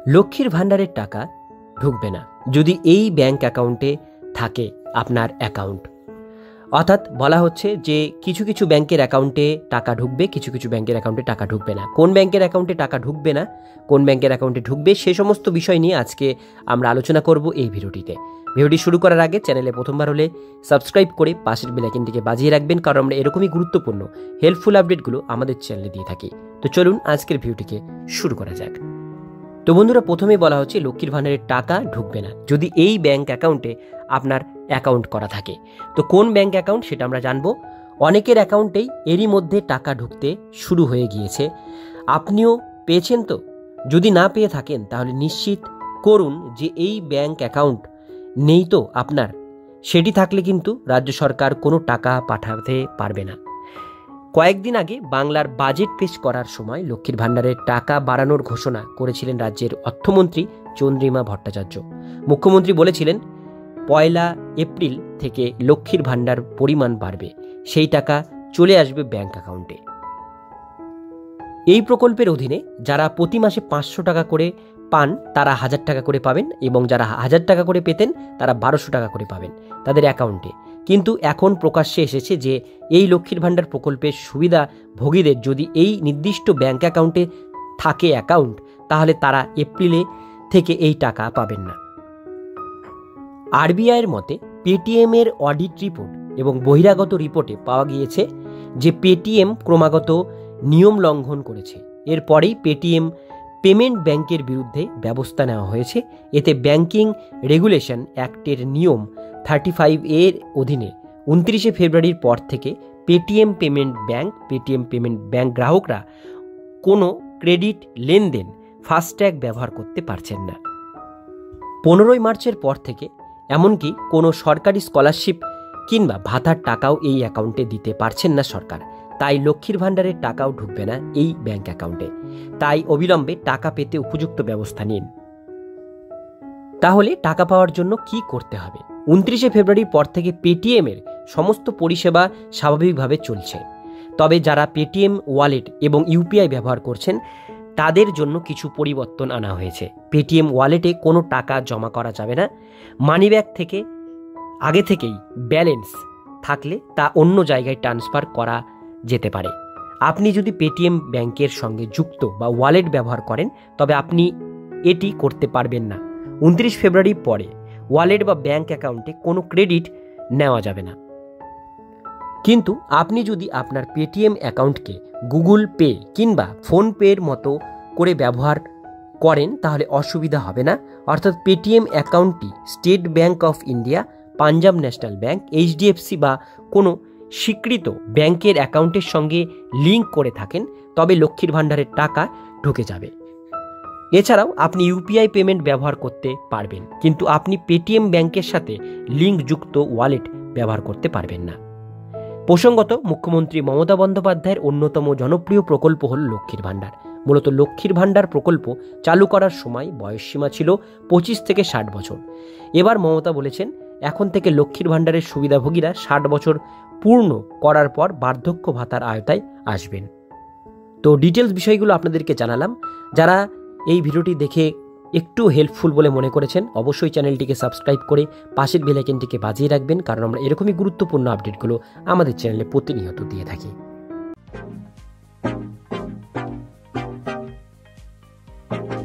লক্ষ্মীর ভাণ্ডারের টাকা ঢুকবে না যদি এই ব্যাংক অ্যাকাউন্টে থাকে আপনার অ্যাকাউন্ট। অর্থাৎ বলা হচ্ছে যে কিছু কিছু ব্যাংকের অ্যাকাউন্টে টাকা ঢুকবে, কিছু কিছু ব্যাংকের অ্যাকাউন্টে টাকা ঢুকবে না। কোন ব্যাংকের অ্যাকাউন্টে টাকা ঢুকবে না, কোন ব্যাংকের অ্যাকাউন্টে ঢুকবে, সে সমস্ত বিষয় নিয়ে আজকে আমরা আলোচনা করব এই ভিডিওটিতে। ভিডিওটি শুরু করার আগে চ্যানেলে প্রথমবার হলে সাবস্ক্রাইব করে পাশের বেল আইকনটিকে বাজিয়ে রাখবেন, কারণ আমরা এরকমই গুরুত্বপূর্ণ হেল্পফুল আপডেটগুলো আমাদের চ্যানেলে দিয়ে থাকি। তো চলুন আজকের ভিডিওটিকে শুরু করা যাক। তো বন্ধুরা, প্রথমেই বলা হচ্ছে লক্ষ্মীর ভাণ্ডারের টাকা ঢুকবে না যদি এই ব্যাংক অ্যাকাউন্টে আপনার অ্যাকাউন্ট করা থাকে। তো কোন ব্যাংক অ্যাকাউন্ট সেটা আমরা জানবো। অনেকের অ্যাকাউন্টেই এরই মধ্যে টাকা ঢুকতে শুরু হয়ে গিয়েছে। আপনিও পেয়েছেন তো? যদি না পেয়ে থাকেন তাহলে নিশ্চিত করুন যে এই ব্যাংক অ্যাকাউন্ট নেই তো আপনার। সেটি থাকলে কিন্তু রাজ্য সরকার কোনো টাকা পাঠাতে পারবে না। কয়েকদিন আগে বাংলার বাজেট পেশ করার সময় লক্ষ্মীর ভাণ্ডারের টাকা বাড়ানোর ঘোষণা করেছিলেন রাজ্যের অর্থমন্ত্রী চন্দ্রিমা ভট্টাচার্য। মুখ্যমন্ত্রী বলেছিলেন 1 এপ্রিল থেকে লক্ষ্মীর ভাণ্ডার পরিমাণ বাড়বে, সেই টাকা চলে আসবে ব্যাংক অ্যাকাউন্টে। এই প্রকল্পের অধীনে যারা প্রতি মাসে 500 টাকা করে পান তারা 1000 টাকা করে পাবেন, এবং যারা 1000 টাকা করে পেতেন তারা 1200 টাকা করে পাবেন তাদের অ্যাকাউন্টে। কিন্তু এখন প্রকাশ্যে এসেছে যে এই লক্ষ্মীর ভাণ্ডার প্রকল্পের সুবিধাভোগীদের যদি এই নির্দিষ্ট ব্যাংক অ্যাকাউন্টে থাকে অ্যাকাউন্ট, তাহলে তারা এপ্রিলে থেকে এই টাকা পাবেন না। আরবিআইয়ের মতে পেটিএমের অডিট রিপোর্ট এবং বহিরাগত রিপোর্টে পাওয়া গিয়েছে যে পেটিএম ক্রমাগত নিয়ম লঙ্ঘন করেছে। এরপরেই পেটিএম পেমেন্ট ব্যাংকের বিরুদ্ধে ব্যবস্থা নেওয়া হয়েছে। এতে ব্যাংকিং রেগুলেশন অ্যাক্টের নিয়ম 35 এর অধীনে 29 ফেব্রুয়ারির পর থেকে পেটিএম পেমেন্ট ব্যাংক গ্রাহকরা কোনো ক্রেডিট লেনদেন ফাস্ট্যাগ ব্যবহার করতে পারছেন না। 15 মার্চের পর থেকে এমনকি কোনো সরকারি স্কলারশিপ কিংবা ভাতার টাকাও এই অ্যাকাউন্টে দিতে পারছেন না সরকার। তাই লক্ষ্মীর ভাণ্ডারের টাকাও ঢুকবে না এই ব্যাংক অ্যাকাউন্টে। তাই অবিলম্বে টাকা পেতে উপযুক্ত ব্যবস্থা নিন। তাহলে টাকা পাওয়ার জন্য কি করতে হবে? 29 ফেব্রুয়ারির পর থেকে পেটিএমের সমস্ত পরিষেবা স্বাভাবিকভাবে চলছে। তবে যারা পেটিএম ওয়ালেট এবং ইউপিআই ব্যবহার করছেন তাদের জন্য কিছু পরিবর্তন আনা হয়েছে। পেটিএম ওয়ালেটে কোনো টাকা জমা করা যাবে না। মানিব্যাগ থেকে আগে থেকেই ব্যালেন্স থাকলে তা অন্য জায়গায় ট্রান্সফার করা যেতে পারে। আপনি যদি পেটিএম ব্যাংকের সঙ্গে যুক্ত বা ওয়ালেট ব্যবহার করেন তবে আপনি এটি করতে পারবেন না। 29 ফেব্রুয়ারির পরে ওয়ালেট বা ব্যাংক অ্যাকাউন্টে কোনো ক্রেডিট নেওয়া যাবে না। কিন্তু আপনি যদি আপনার পেটিএম অ্যাকাউন্টকে গুগল পে কিংবা ফোনপের মতো করে ব্যবহার করেন তাহলে অসুবিধা হবে না। অর্থাৎ পেটিএম অ্যাকাউন্টটি State Bank of India, Punjab National Bank, HDFC বা কোনো স্বীকৃত ব্যাংকের অ্যাকাউন্টের সঙ্গে লিঙ্ক করে থাকেন তবে লক্ষ্মীর ভাণ্ডারের টাকা ঢুকে যাবে। এছাড়াও আপনি ইউপিআই পেমেন্ট ব্যবহার করতে পারবেন, কিন্তু আপনি পেটিএম ব্যাংকের সাথে লিঙ্কযুক্ত ওয়ালেট ব্যবহার করতে পারবেন না। প্রসঙ্গত, মুখ্যমন্ত্রী মমতা বন্দ্যোপাধ্যায়ের অন্যতম জনপ্রিয় প্রকল্প হল লক্ষ্মীর ভাণ্ডার। মূলত লক্ষ্মীর ভাণ্ডার প্রকল্প চালু করার সময় বয়সসীমা ছিল 25 থেকে 60 বছর। এবার মমতা বলেছেন এখন থেকে লক্ষ্মীর ভাণ্ডারের সুবিধাভোগীরা 60 বছর পূর্ণ করার পর বার্ধক্য ভাতার আওতায় আসবেন। তো ডিটেলস বিষয়গুলো আপনাদেরকে জানালাম। যারা এই ভিডিওটি দেখে একটু হেল্পফুল বলে মনে করেছেন অবশ্যই চ্যানেলটিকে সাবস্ক্রাইব করে পাশের বেল আইকনটিকে বাজিয়ে রাখবেন, কারণ আমরা এরকমই গুরুত্বপূর্ণ আপডেটগুলো আমাদের চ্যানেলে প্রতিনিয়ত দিয়ে থাকি।